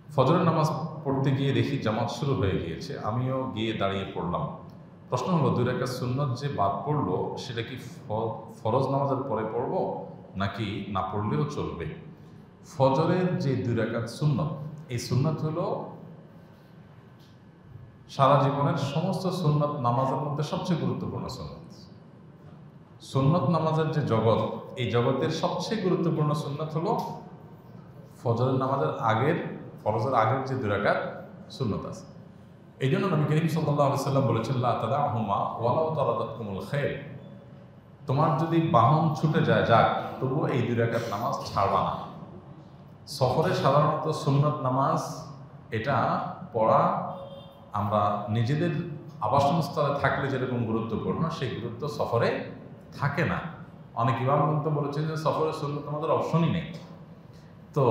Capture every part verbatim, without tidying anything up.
ফজরের নামাজ পড়তে গিয়ে দেখি জামাত শুরু হয়ে গিয়েছে, আমিও গিয়ে দাঁড়িয়ে পড়লাম। প্রশ্ন হলো, দুই রাকাত সুন্নত যে বাদ পড়লো সেটা কি ফরজ নামাজের পরে পড়ব নাকি না পড়লেও চলবে? ফজরের যে দুই রাকাত সুন্নত, এই সুন্নত হলো সারা জীবনের সমস্ত সুন্নত নামাজের মধ্যে সবচেয়ে গুরুত্বপূর্ণ সুন্নত। সুন্নত নামাজের যে জগৎ, এই জগতের সবচেয়ে গুরুত্বপূর্ণ সুন্নত হলো ফজরের নামাজের আগের ফরজের আগের যে দুই রাকাত সুন্নত আছে। এই জন্য নবী করিম সাল্লাল্লাহু আলাইহি ওয়াসাল্লাম বলেছেন, লা তাদাহুমা ওয়ালাউ তারাদাতকুমুল খাইল, তোমার যদি বাহন ছুটে যায় যাক, তবুও এই দুই রাকাত নামাজ ছাড়বা না। সফরে সাধারণত সুন্নত নামাজ এটা পড়া আমরা নিজেদের আবাসনস্থলে থাকলে যেরকম গুরুত্বপূর্ণ, সেই গুরুত্ব সফরে থাকে না। অনেক ইমাম তো বলেছেন যে সফরে সুন্নত নামাজের অপশনই নেই। তো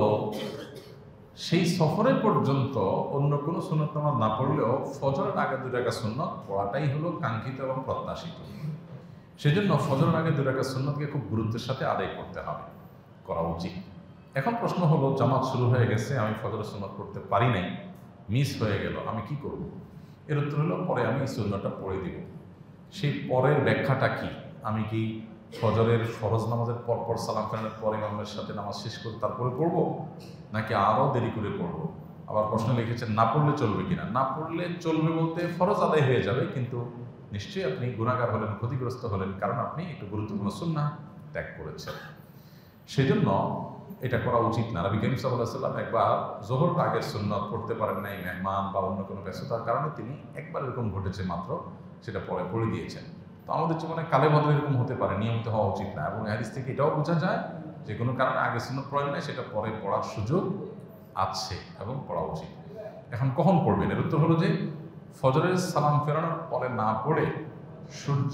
সেই সফরে পর্যন্ত অন্য কোনো সুন্নত নামাজ না পড়লেও ফজরের আগে দুই রাকাত সুন্নত পড়াটাই হলো কাঙ্ক্ষিত এবং প্রত্যাশিত। সেজন্য ফজরের আগে দুই রাকাত সুন্নতকে খুব গুরুত্বের সাথে আদায় করতে হবে, করা উচিত। এখন প্রশ্ন হলো, জামাত শুরু হয়ে গেছে, আমি ফজরের সুন্নত পড়তে পারি নাই, মিস হয়ে গেল, আমি কি করব? এর উত্তর হলো, পরে আমি এই সুন্নতটা পড়ে দিব। সেই পরের ব্যাখ্যাটা কি? আমি কি ফজরের ফরজ নামাজের পর পর সালাম ফেরানোর পর ইমামের সাথে নামাজ শেষ করে তারপরে পড়বো, নাকি আরও দেরি করে পড়বো? আবার প্রশ্ন লিখেছেন, না পড়লে চলবে কিনা? না পড়লে চলবে বলতে ফরজ আদায় হয়ে যাবে, কিন্তু নিশ্চয়ই আপনি গুনাহগার হলেন, ক্ষতিগ্রস্ত হলেন, কারণ আপনি একটু গুরুত্বপূর্ণ সুন্নাহ ত্যাগ করেছেন। সেজন্য এটা করা উচিত না। নবী করিম সাল্লাল্লাহু আলাইহি ওয়াসাল্লাম একবার যোহর আগের সুন্নত পড়তে পারেন নাই, মেহমান বা অন্য কোনো ব্যস্ততার কারণে তিনি একবার এরকম ঘটেছে মাত্র, সেটা পরে পড়ে দিয়েছেন। তো আমাদের জীবনে কালে বদলে এরকম হতে পারে, নিয়মিত হওয়া উচিত না। এবং হাদিস থেকে এটাও বোঝা যায় যে কোনো কারণে আগে সুন্নত পড়েন নাই, সেটা পরে পড়ার সুযোগ আছে এবং পড়া উচিত। এখন কখন পড়বেন? এর উত্তর হলো যে ফজরের সালাম ফেরানোর পরে না পড়ে সূর্য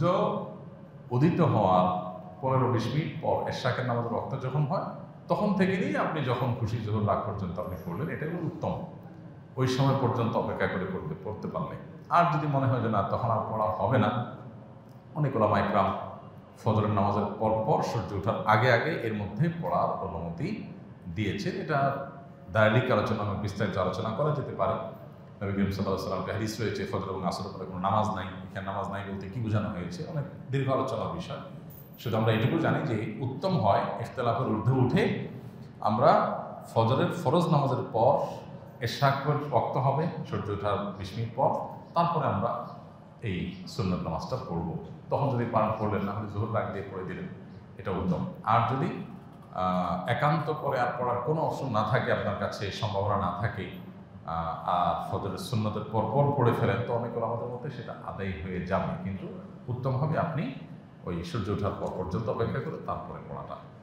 উদিত হওয়ার পনেরো বিশ মিনিট পর এশাকের নামাজের ওয়াক্ত যখন হয়, তখন থেকে নিয়ে আপনি যখন খুশি যখন রাগ পর্যন্ত আপনি পড়লেন, এটাই হলো উত্তম। ওই সময় পর্যন্ত অপেক্ষা করে পড়তে পড়তে পারলে। আর যদি মনে হয় যে না, তখন আর পড়া হবে না, অনেক ওলামা ইকরাম ফজরের নামাজের পর পর সূর্য ওঠার আগে আগে এর মধ্যে পড়ার অনুমতি দিয়েছে। এটা দায়লিক আলোচনা, বিস্তারিত আলোচনা করা যেতে পারে। নবী করিম সাল্লাল্লাহু আলাইহি ওয়াসাল্লাম হাদিস রয়েছে, ফজর এবং আসরের পরে কোনো নামাজ নাই। এখানে নামাজ নাই বলতে কি বোঝানো হয়েছে, অনেক দীর্ঘ আলোচনার বিষয়। শুধু আমরা এটুকু জানি যে উত্তম হয় ইখতিলাফের ঊর্ধ্বে উঠে আমরা ফজরের ফরজ নামাজের পর এশাকের ওয়াক্ত হবে সূর্য ওঠার বিশ মিনিট পর, তারপরে আমরা এই সুন্নত নামাজটা পড়ব। তখন যদি পালন করলেন, না হলে জোহর রাগ দিয়ে পড়ে দিলেন, এটা উত্তম। আর যদি একান্ত করে আর পড়ার কোনো অপশন না থাকে, আপনার কাছে সম্ভাবনা না থাকে, আর ফজরের সুন্নতের পর পর পড়ে ফেলেন, তো অনেক আমাদের মধ্যে সেটা আদায় হয়ে যাবে। কিন্তু উত্তম হবে আপনি ওই সূর্য ওঠার পর পর্যন্ত অপেক্ষা করে তারপরে পড়াটা।